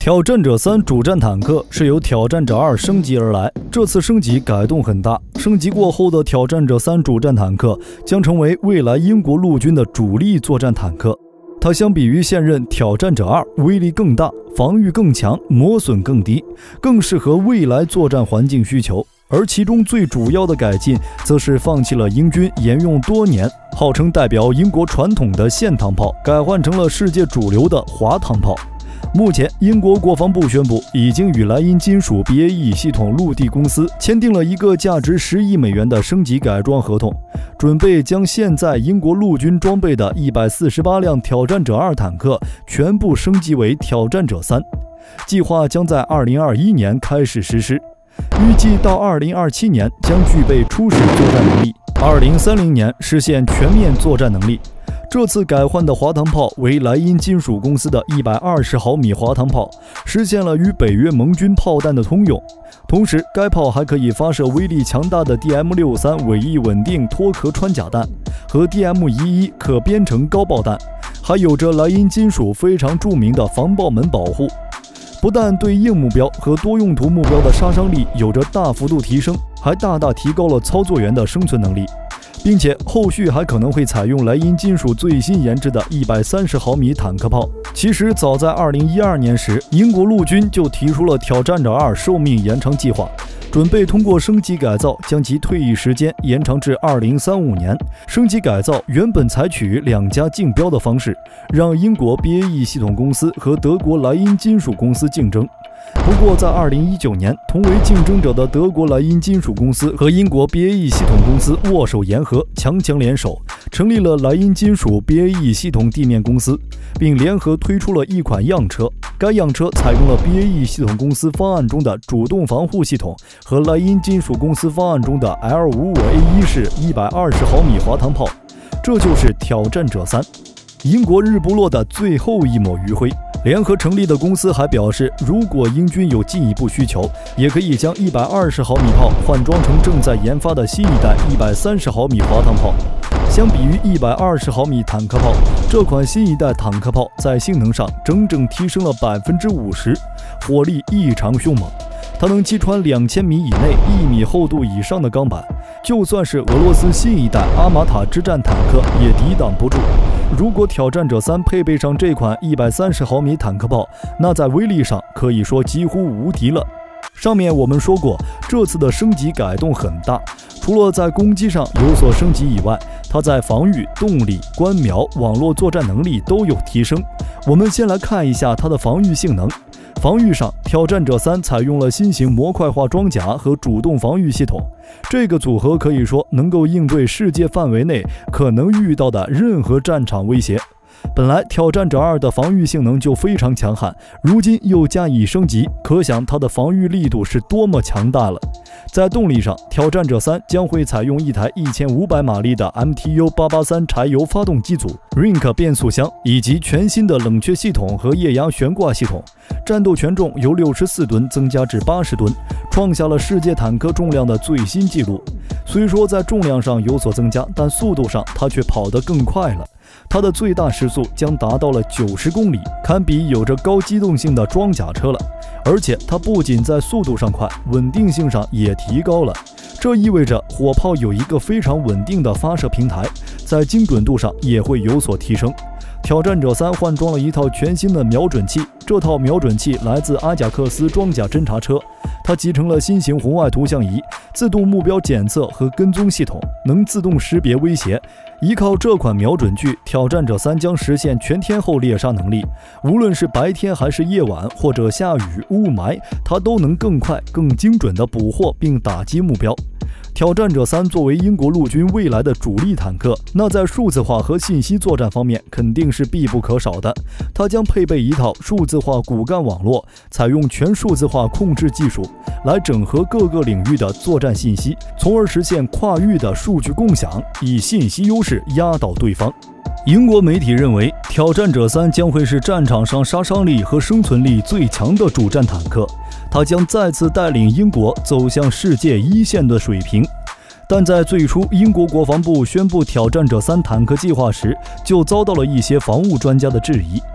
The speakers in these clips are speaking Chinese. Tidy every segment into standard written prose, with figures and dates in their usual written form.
挑战者3主战坦克是由挑战者2升级而来，这次升级改动很大。升级过后的挑战者3主战坦克将成为未来英国陆军的主力作战坦克。它相比于现任挑战者2威力更大，防御更强，磨损更低，更适合未来作战环境需求。而其中最主要的改进，则是放弃了英军沿用多年、号称代表英国传统的线膛炮，改换成了世界主流的滑膛炮。目前，英国国防部宣布，已经与莱茵金属 BAE 系统陆地公司签订了一个价值10亿美元的升级改装合同，准备将现在英国陆军装备的148辆挑战者2坦克全部升级为挑战者3，计划将在2021年开始实施，预计到2027年将具备初始作战能力，2030年实现全面作战能力。这次改换的滑膛炮为莱茵金属公司的120毫米滑膛炮，实现了与北约盟军炮弹的通用。同时，该炮还可以发射威力强大的 DM63 尾翼稳定脱壳穿甲弹和 DM11 可编程高爆弹，还有着莱茵金属非常著名的防爆门保护。不但对硬目标和多用途目标的杀伤力有着大幅度提升，还大大提高了操作员的生存能力。并且后续还可能会采用莱茵金属最新研制的130毫米坦克炮。其实早在2012年时，英国陆军就提出了挑战者2寿命延长计划，准备通过升级改造将其退役时间延长至2035年。升级改造原本采取2家竞标的方式，让英国 BAE 系统公司和德国莱茵金属公司竞争。不过，在2019年，同为竞争者的德国莱茵金属公司和英国 BAE 系统公司握手言和，强强联手，成立了莱茵金属 BAE 系统地面公司，并联合推出了一款样车。该样车采用了 BAE 系统公司方案中的主动防护系统和莱茵金属公司方案中的 L55A1 式120毫米滑膛炮。这就是挑战者3。英国日不落的最后一抹余晖。联合成立的公司还表示，如果英军有进一步需求，也可以将120毫米炮换装成正在研发的新一代130毫米滑膛炮。相比于120毫米坦克炮，这款新一代坦克炮在性能上整整提升了50%，火力异常凶猛。它能击穿2000米以内、1米厚度以上的钢板，就算是俄罗斯新一代阿玛塔之战坦克也抵挡不住。如果挑战者3配备上这款130毫米坦克炮，那在威力上可以说几乎无敌了。上面我们说过，这次的升级改动很大，除了在攻击上有所升级以外，它在防御、动力、观瞄、网络作战能力都有提升。我们先来看一下它的防御性能。防御上，挑战者3采用了新型模块化装甲和主动防御系统，这个组合可以说能够应对世界范围内可能遇到的任何战场威胁。本来挑战者2的防御性能就非常强悍，如今又加以升级，可想它的防御力度是多么强大了。在动力上，挑战者3将会采用一台1500马力的 MTU883 柴油发动机组、Rink 变速箱以及全新的冷却系统和液压悬挂系统。战斗权重由64吨增加至80吨，创下了世界坦克重量的最新纪录。虽说在重量上有所增加，但速度上它却跑得更快了。它的最大时速将达到了90公里，堪比有着高机动性的装甲车了。而且它不仅在速度上快，稳定性上也提高了。这意味着火炮有一个非常稳定的发射平台，在精准度上也会有所提升。挑战者3换装了一套全新的瞄准器，这套瞄准器来自阿贾克斯装甲侦察车，它集成了新型红外图像仪、自动目标检测和跟踪系统，能自动识别威胁。依靠这款瞄准具，挑战者3将实现全天候猎杀能力，无论是白天还是夜晚，或者下雨、雾霾，它都能更快、更精准地捕获并打击目标。挑战者3作为英国陆军未来的主力坦克，那在数字化和信息作战方面肯定是必不可少的。它将配备一套数字化骨干网络，采用全数字化控制技术来整合各个领域的作战信息，从而实现跨域的数据共享，以信息优势压倒对方。英国媒体认为，挑战者3将会是战场上杀伤力和生存力最强的主战坦克，它将再次带领英国走向世界一线的水平。但在最初英国国防部宣布挑战者3坦克计划时，就遭到了一些防务专家的质疑。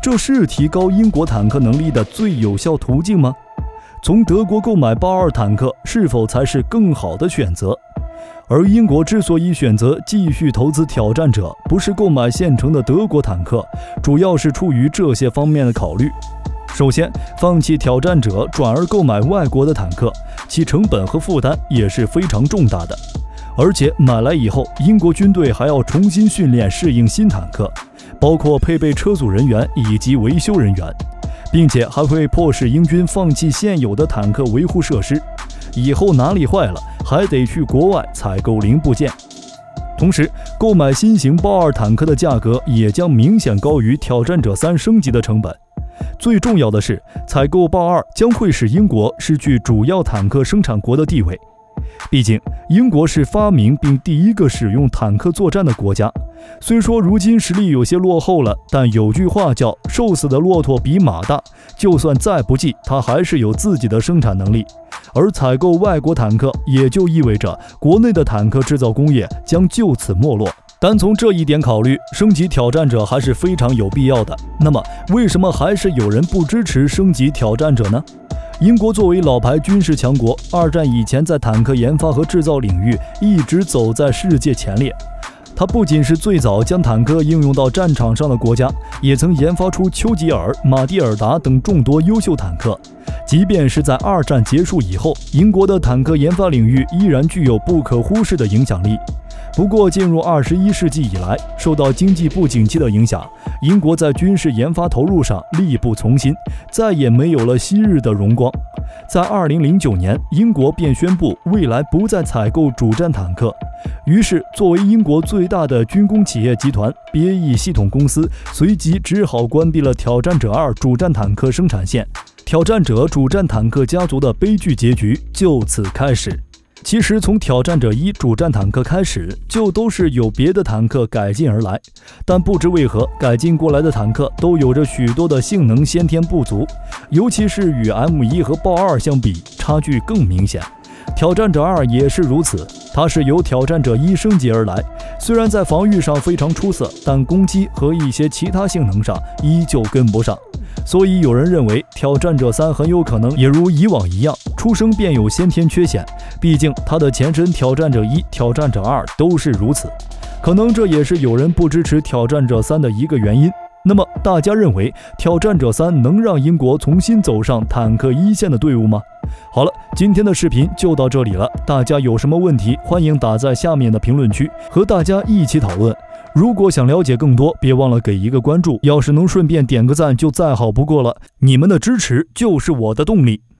这是提高英国坦克能力的最有效途径吗？从德国购买豹2坦克是否才是更好的选择？而英国之所以选择继续投资挑战者，不是购买现成的德国坦克，主要是出于这些方面的考虑。首先，放弃挑战者转而购买外国的坦克，其成本和负担也是非常重大的。而且买来以后，英国军队还要重新训练适应新坦克，包括配备车组人员以及维修人员，并且还会迫使英军放弃现有的坦克维护设施，以后哪里坏了还得去国外采购零部件。同时，购买新型豹2坦克的价格也将明显高于挑战者3升级的成本。最重要的是，采购豹2将会使英国失去主要坦克生产国的地位。毕竟，英国是发明并第一个使用坦克作战的国家。虽说如今实力有些落后了，但有句话叫“瘦死的骆驼比马大”，就算再不济，它还是有自己的生产能力。而采购外国坦克，也就意味着国内的坦克制造工业将就此没落。单从这一点考虑，升级挑战者还是非常有必要的。那么，为什么还是有人不支持升级挑战者呢？英国作为老牌军事强国，二战以前在坦克研发和制造领域一直走在世界前列。它不仅是最早将坦克应用到战场上的国家，也曾研发出丘吉尔、马蒂尔达等众多优秀坦克。即便是在二战结束以后，英国的坦克研发领域依然具有不可忽视的影响力。不过，进入21世纪以来，受到经济不景气的影响，英国在军事研发投入上力不从心，再也没有了昔日的荣光。在2009年，英国便宣布未来不再采购主战坦克。于是，作为英国最大的军工企业集团BAE系统公司，随即只好关闭了挑战者2主战坦克生产线。挑战者主战坦克家族的悲剧结局就此开始。其实从挑战者1主战坦克开始，就都是有别的坦克改进而来，但不知为何改进过来的坦克都有着许多的性能先天不足，尤其是与 M1 和豹2相比，差距更明显。挑战者2也是如此，它是由挑战者1升级而来，虽然在防御上非常出色，但攻击和一些其他性能上依旧跟不上。所以有人认为挑战者3很有可能也如以往一样，出生便有先天缺陷，毕竟它的前身挑战者1、挑战者2都是如此。可能这也是有人不支持挑战者3的一个原因。那么大家认为挑战者3能让英国重新走上坦克一线的队伍吗？好了，今天的视频就到这里了，大家有什么问题欢迎打在下面的评论区，和大家一起讨论。如果想了解更多，别忘了给一个关注，要是能顺便点个赞就再好不过了，你们的支持就是我的动力。